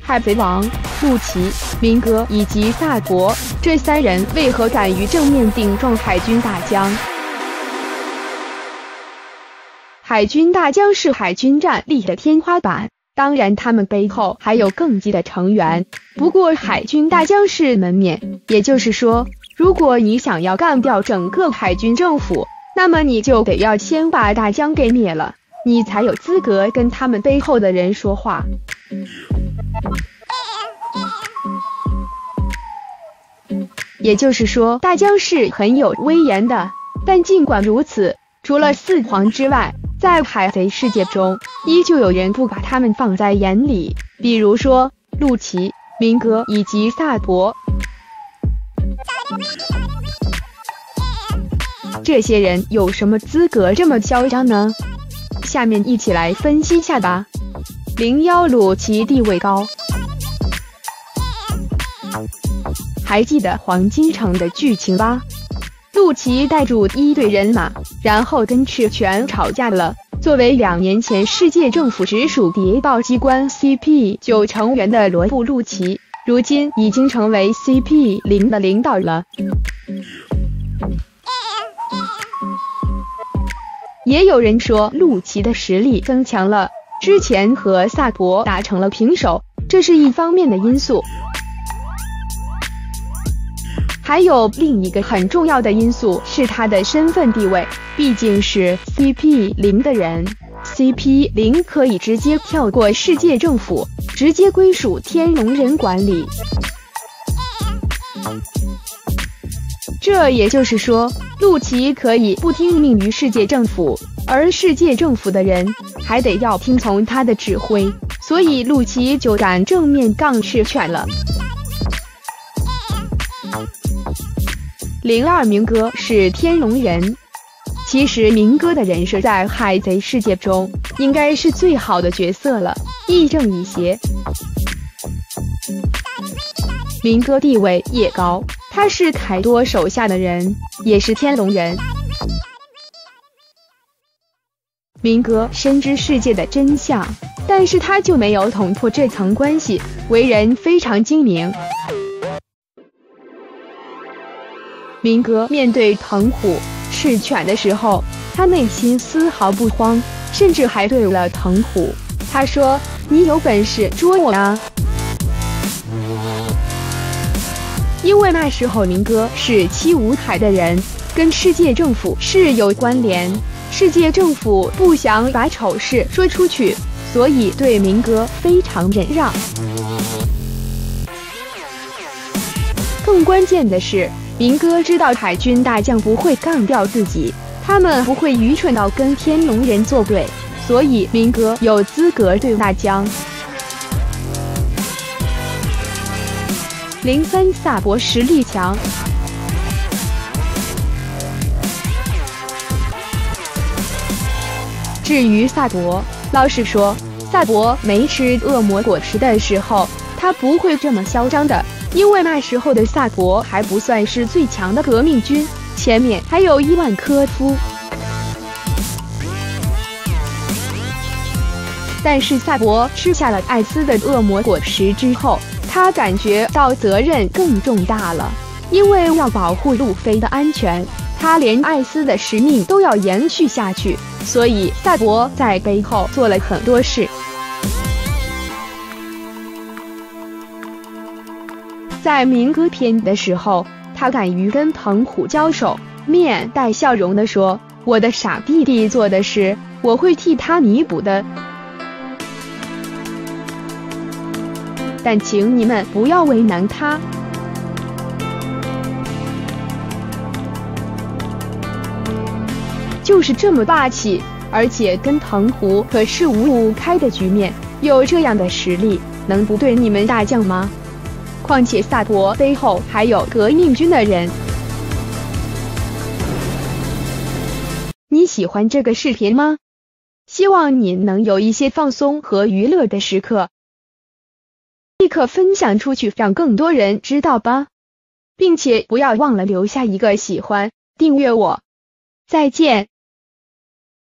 海贼王、陆琪、明哥以及萨博这3人为何敢于正面顶撞海军大将？海军大将是海军战力的天花板，当然他们背后还有更级的成员。不过海军大将是门面，也就是说，如果你想要干掉整个海军政府，那么你就得要先把大将给灭了，你才有资格跟他们背后的人说话。也就是说，大将是很有威严的。但尽管如此，除了四皇之外，在海贼世界中，依旧有人不把他们放在眼里，比如说陆琪、明哥以及萨博。这些人有什么资格这么嚣张呢？下面一起来分析下吧。01陆琪地位高。还记得黄金城的剧情吧？陆琪带住1队人马，然后跟赤泉吵架了。作为2年前世界政府直属谍报机关 CP9 成员的罗布陆琪，如今已经成为 CP0 的领导了。也有人说陆琪的实力增强了，之前和萨博打成了平手，这是一方面的因素。还有另一个很重要的因素是他的身份地位，毕竟是 CP0 的人。CP0 可以直接跳过世界政府，直接归属天龙人管理。这也就是说，陆琪可以不听命于世界政府，而世界政府的人还得要听从他的指挥，所以陆琪就敢正面杠赤犬了。02明哥是天龙人，其实明哥的人设在海贼世界中应该是最好的角色了，亦正亦邪。明哥地位也高，他是凯多手下的人，也是天龙人。明哥深知世界的真相，但是他就没有捅破这层关系，为人非常精明。明哥面对藤虎、赤犬的时候，他内心丝毫不慌，甚至还对了藤虎，他说：“你有本事捉我啊！”因为那时候明哥是七武海的人，跟世界政府是有关联，世界政府不想把丑事说出去，所以对明哥非常忍让。更关键的是，明哥知道海军大将不会干掉自己，他们不会愚蠢到跟天龙人作对，所以明哥有资格对大将。03萨博实力强。至于萨博，老实说，萨博没吃恶魔果实的时候，他不会这么嚣张的。因为那时候的萨博还不算是最强的革命军，前面还有伊万科夫。但是萨博吃下了艾斯的恶魔果实之后，他感觉到责任更重大了，因为要保护路飞的安全，他连艾斯的使命都要延续下去，所以萨博在背后做了很多事。在明哥篇的时候，他敢于跟藤虎交手，面带笑容地说：“我的傻弟弟做的事，我会替他弥补的。但请你们不要为难他。”就是这么霸气，而且跟藤虎可是5-5开的局面，有这样的实力，能不对你们大将吗？况且萨博背后还有革命军的人。你喜欢这个视频吗？希望你能有一些放松和娱乐的时刻，立刻分享出去，让更多人知道吧，并且不要忘了留下一个喜欢，订阅我。再见。